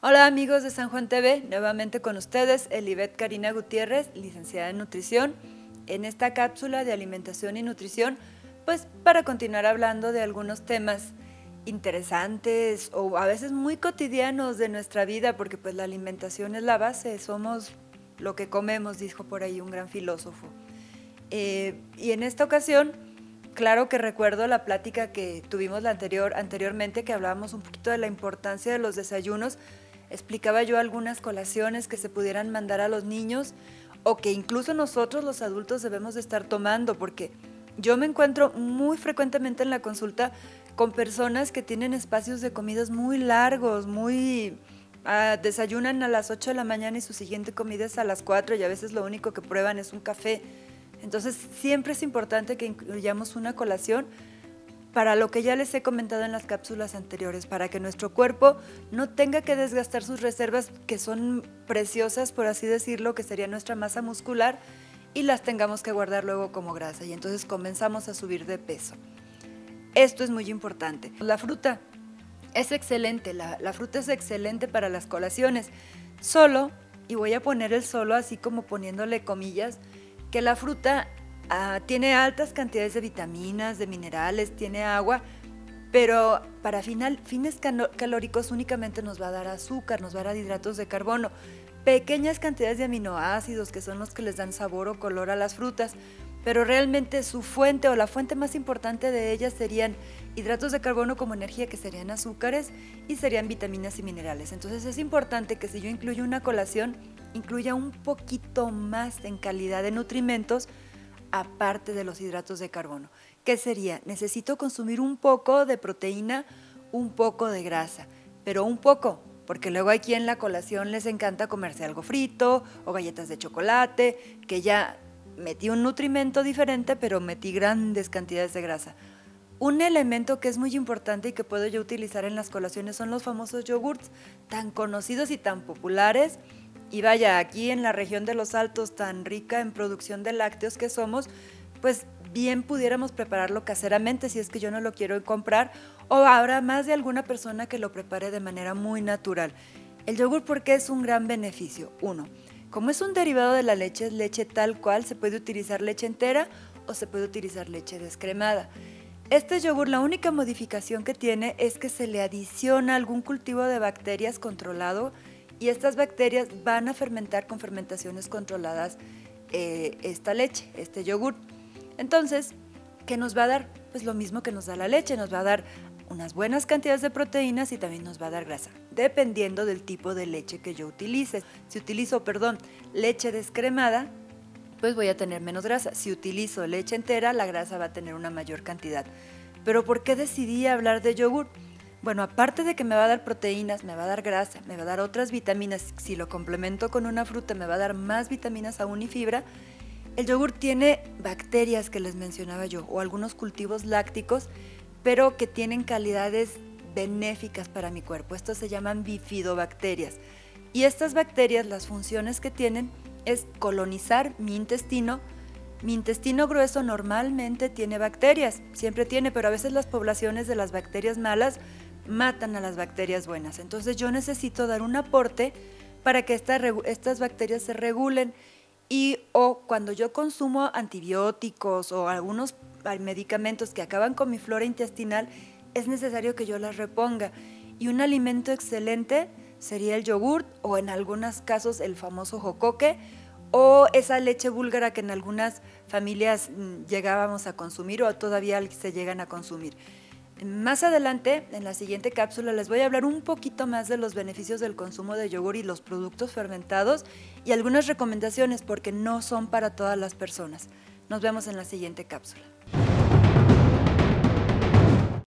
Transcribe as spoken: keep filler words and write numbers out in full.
Hola amigos de San Juan T V, nuevamente con ustedes Elibet Karina Gutiérrez, licenciada en nutrición, en esta cápsula de alimentación y nutrición, pues para continuar hablando de algunos temas interesantes o a veces muy cotidianos de nuestra vida, porque pues la alimentación es la base, somos lo que comemos, dijo por ahí un gran filósofo. Eh, y en esta ocasión, claro que recuerdo la plática que tuvimos la anterior, anteriormente, que hablábamos un poquito de la importancia de los desayunos. Explicaba yo algunas colaciones que se pudieran mandar a los niños o que incluso nosotros los adultos debemos de estar tomando, porque yo me encuentro muy frecuentemente en la consulta con personas que tienen espacios de comidas muy largos, muy uh, desayunan a las ocho de la mañana y su siguiente comida es a las cuatro y a veces lo único que prueban es un café. Entonces siempre es importante que incluyamos una colación para lo que ya les he comentado en las cápsulas anteriores, para que nuestro cuerpo no tenga que desgastar sus reservas, que son preciosas, por así decirlo, que sería nuestra masa muscular, y las tengamos que guardar luego como grasa, y entonces comenzamos a subir de peso. Esto es muy importante. La fruta es excelente, la, la fruta es excelente para las colaciones, solo, y voy a poner el solo así como poniéndole comillas, que la fruta Uh, tiene altas cantidades de vitaminas, de minerales, tiene agua, pero para final, fines calóricos únicamente nos va a dar azúcar, nos va a dar hidratos de carbono, pequeñas cantidades de aminoácidos que son los que les dan sabor o color a las frutas, pero realmente su fuente o la fuente más importante de ellas serían hidratos de carbono como energía, que serían azúcares, y serían vitaminas y minerales. Entonces es importante que si yo incluyo una colación, incluya un poquito más en calidad de nutrimentos, aparte de los hidratos de carbono. ¿Qué sería? Necesito consumir un poco de proteína, un poco de grasa, pero un poco, porque luego aquí en la colación les encanta comerse algo frito o galletas de chocolate, que ya metí un nutrimento diferente, pero metí grandes cantidades de grasa. Un elemento que es muy importante y que puedo yo utilizar en las colaciones son los famosos yogurts, tan conocidos y tan populares. Y vaya, aquí en la región de los Altos, tan rica en producción de lácteos que somos, pues bien pudiéramos prepararlo caseramente si es que yo no lo quiero comprar, o habrá más de alguna persona que lo prepare de manera muy natural. El yogur, ¿por qué es un gran beneficio? Uno, como es un derivado de la leche, es leche tal cual, se puede utilizar leche entera o se puede utilizar leche descremada. Este yogur, la única modificación que tiene es que se le adiciona algún cultivo de bacterias controlado, y estas bacterias van a fermentar con fermentaciones controladas eh, esta leche, este yogur. Entonces, ¿qué nos va a dar? Pues lo mismo que nos da la leche, nos va a dar unas buenas cantidades de proteínas y también nos va a dar grasa, dependiendo del tipo de leche que yo utilice. Si utilizo, perdón, leche descremada, pues voy a tener menos grasa. Si utilizo leche entera, la grasa va a tener una mayor cantidad. ¿Pero por qué decidí hablar de yogur? Bueno, aparte de que me va a dar proteínas, me va a dar grasa, me va a dar otras vitaminas, si lo complemento con una fruta me va a dar más vitaminas aún y fibra. El yogur tiene bacterias que les mencionaba yo, o algunos cultivos lácticos, pero que tienen calidades benéficas para mi cuerpo. Estos se llaman bifidobacterias. Y estas bacterias, las funciones que tienen es colonizar mi intestino. Mi intestino grueso normalmente tiene bacterias, siempre tiene, pero a veces las poblaciones de las bacterias malas matan a las bacterias buenas. Entonces yo necesito dar un aporte para que esta, estas bacterias se regulen, y o cuando yo consumo antibióticos o algunos medicamentos que acaban con mi flora intestinal, es necesario que yo las reponga. Y un alimento excelente sería el yogur, o en algunos casos el famoso jocoque, o esa leche búlgara que en algunas familias llegábamos a consumir o todavía se llegan a consumir. Más adelante, en la siguiente cápsula, les voy a hablar un poquito más de los beneficios del consumo de yogur y los productos fermentados y algunas recomendaciones, porque no son para todas las personas. Nos vemos en la siguiente cápsula.